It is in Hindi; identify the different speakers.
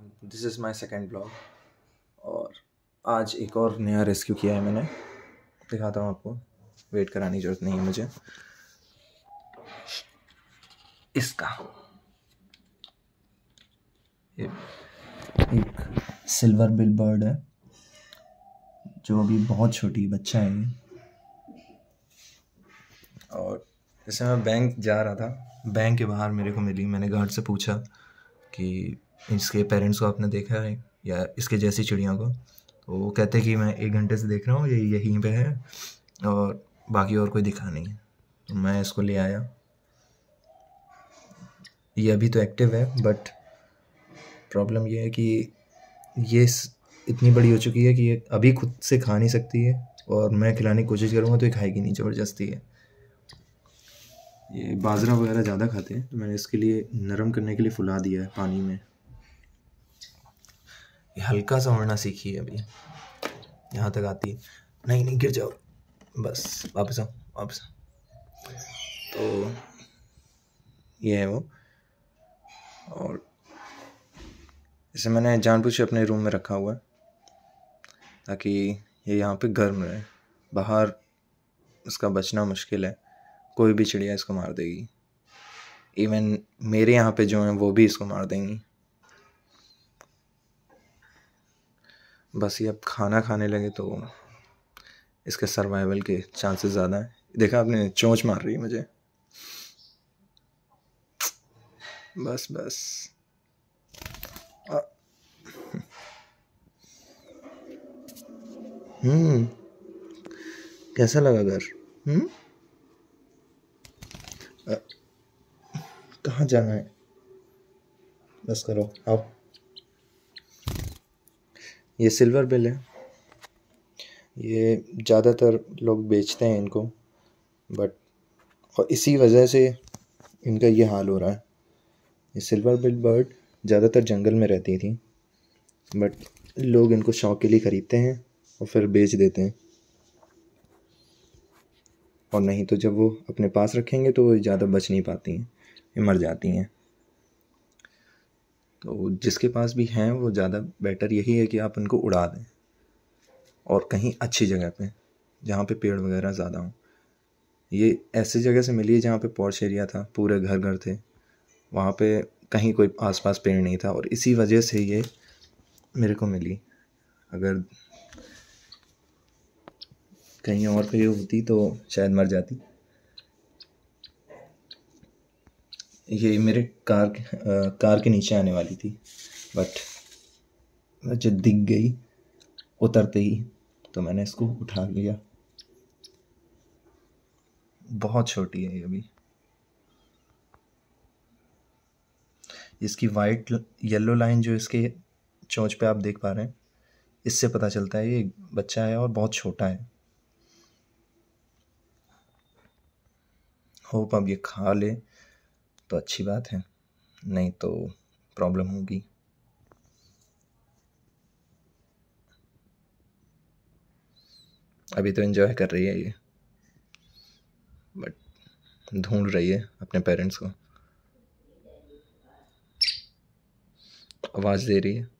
Speaker 1: This is my second blog और आज एक और नया रेस्क्यू किया है मैंने। दिखाता हूँ आपको, वेट कराने की ज़रूरत नहीं है मुझे। इसका एक सिल्वर बिल बर्ड है जो अभी बहुत छोटी बच्चा है ये। और जैसे मैं बैंक जा रहा था, बैंक के बाहर मेरे को मिली। मैंने गार्ड से पूछा कि इसके पेरेंट्स को आपने देखा है या इसके जैसी चिड़ियों को, तो वो कहते कि मैं 1 घंटे से देख रहा हूँ, ये यहीं पे है और बाकी और कोई दिखा नहीं है। तो मैं इसको ले आया। ये अभी तो एक्टिव है, बट प्रॉब्लम ये है कि ये इतनी बड़ी हो चुकी है कि ये अभी खुद से खा नहीं सकती है, और मैं खिलाने की कोशिश करूँगा तो ये खाएगी नहीं, ज़बरदस्ती है। ये बाजरा वगैरह ज़्यादा खाते हैं, तो मैंने इसके लिए नरम करने के लिए फुला दिया है पानी में। ये हल्का सा उड़ना सीखी है अभी, यहाँ तक आती है। नहीं नहीं, गिर जाओ, बस वापस आओ वापस आओ। तो ये है वो। और इसे मैंने जानबूझ के अपने रूम में रखा हुआ है ताकि ये यहाँ पे गर्म रहे। बाहर इसका बचना मुश्किल है, कोई भी चिड़िया इसको मार देगी। इवन मेरे यहाँ पे जो हैं वो भी इसको मार देंगी। बस ये अब खाना खाने लगे तो इसके सर्वाइवल के चांसेस ज़्यादा हैं। देखा आपने, चोंच मार रही है मुझे। बस बस कैसा लगा घर? कहाँ जाना है? बस करो आओ। ये सिल्वर बिल है। ये ज़्यादातर लोग बेचते हैं इनको, बट और इसी वजह से इनका ये हाल हो रहा है। ये सिल्वर बिल बर्ड ज़्यादातर जंगल में रहती थी, बट लोग इनको शौक के लिए ख़रीदते हैं और फिर बेच देते हैं। और नहीं तो जब वो अपने पास रखेंगे तो वो ज़्यादा बच नहीं पाती हैं, ये मर जाती हैं। तो जिसके पास भी हैं वो ज़्यादा बेटर यही है कि आप उनको उड़ा दें, और कहीं अच्छी जगह पे जहाँ पे पेड़ वगैरह ज़्यादा हों। ये ऐसी जगह से मिली है जहाँ पे पॉश एरिया था, पूरे घर घर थे, वहाँ पे कहीं कोई आसपास पेड़ नहीं था, और इसी वजह से ये मेरे को मिली। अगर कहीं और कहीं होती तो शायद मर जाती। ये मेरे कार के नीचे आने वाली थी, बट जब दिख गई उतरते ही तो मैंने इसको उठा लिया। बहुत छोटी है ये अभी। इसकी वाइट येलो लाइन जो इसके चोंच पे आप देख पा रहे हैं, इससे पता चलता है ये बच्चा है और बहुत छोटा है। होप अब ये खा ले तो अच्छी बात है, नहीं तो प्रॉब्लम होगी। अभी तो एंजॉय कर रही है ये, बट ढूंढ रही है अपने पेरेंट्स को, आवाज़ दे रही है।